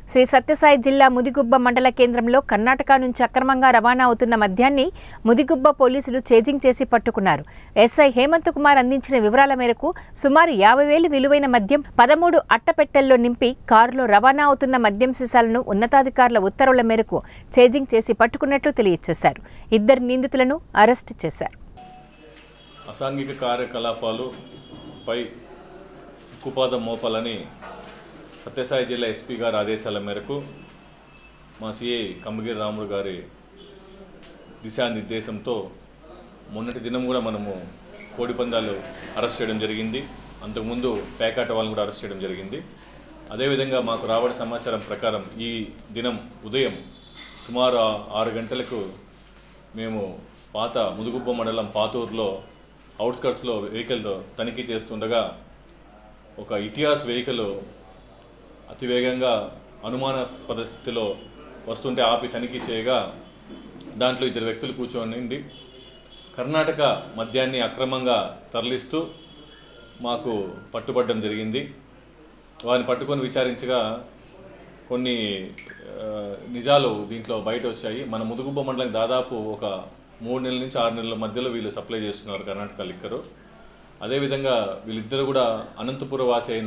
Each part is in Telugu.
శ్రీ సత్యసాయి జిల్లా ముదిగుబ్బ మండల కేంద్రంలో కర్ణాటక నుంచి అక్రమంగా రవాణా అవుతున్న మద్యాన్ని ముదిగుబ్బ పోలీసులు చేజింగ్ చేసి పట్టుకున్నారు. ఎస్ఐ హేమంత్ కుమార్ అందించిన వివరాల మేరకు సుమారు 50,000 విలువైన మద్యం 13 అట్టపెట్టెల్లో నింపి కారులో రవాణా అవుతున్న మద్యం సీసాలను ఉన్నతాధికారుల ఉత్తర్వుల మేరకు చేజింగ్ చేసి పట్టుకున్నట్లు తెలియజేశారు. 2 నిందితులను అరెస్టు చేశారు. అసాంఘిక కార్యకలాపాలపై ఉక్కుపాదం మోపాలని సత్యసాయి జిల్లా ఎస్పీ గారి ఆదేశాల మేరకు మా సిఐ కమ్మగిరి రాముడు గారి దిశానిర్దేశంతో మొన్నటి దినం కూడా మనము కోడిపందాలు అరెస్ట్ చేయడం జరిగింది. అంతకుముందు పేకాట వాళ్ళని కూడా అరెస్ట్ చేయడం జరిగింది. అదేవిధంగా మాకు రాబడిన సమాచారం ప్రకారం ఈ దినం ఉదయం సుమారు 6 గంటలకు మేము పాత ముదుగుబ్బ మండలం పాతూరులో అవుట్స్కట్స్లో వెహికల్ తనిఖీ చేస్తుండగా ఒక ఇటియాస్ వెహికల్ అతి వేగంగా అనుమానాస్పద స్థితిలో వస్తుంటే ఆపి తనిఖీ చేయగా దాంట్లో 2 వ్యక్తులు కూర్చొని కర్ణాటక మద్యాన్ని అక్రమంగా తరలిస్తూ మాకు పట్టుబడడం జరిగింది. వారిని పట్టుకొని విచారించగా కొన్ని నిజాలు దీంట్లో బయట వచ్చాయి. మన ముదుగుబ్బ మండలానికి దాదాపు ఒక 3 నెలల నుంచి 6 నెలల మధ్యలో వీళ్ళు సప్లై చేస్తున్నారు కర్ణాటక లిక్కరు. అదేవిధంగా వీళ్ళిద్దరు కూడా అనంతపుర వాసి అయిన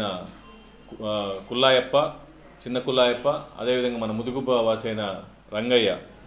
కుల్లాయప్ప, చిన్న కుల్లాయప్ప, అదేవిధంగా మన ముదుగుబ్బ వాసి అయిన రంగయ్య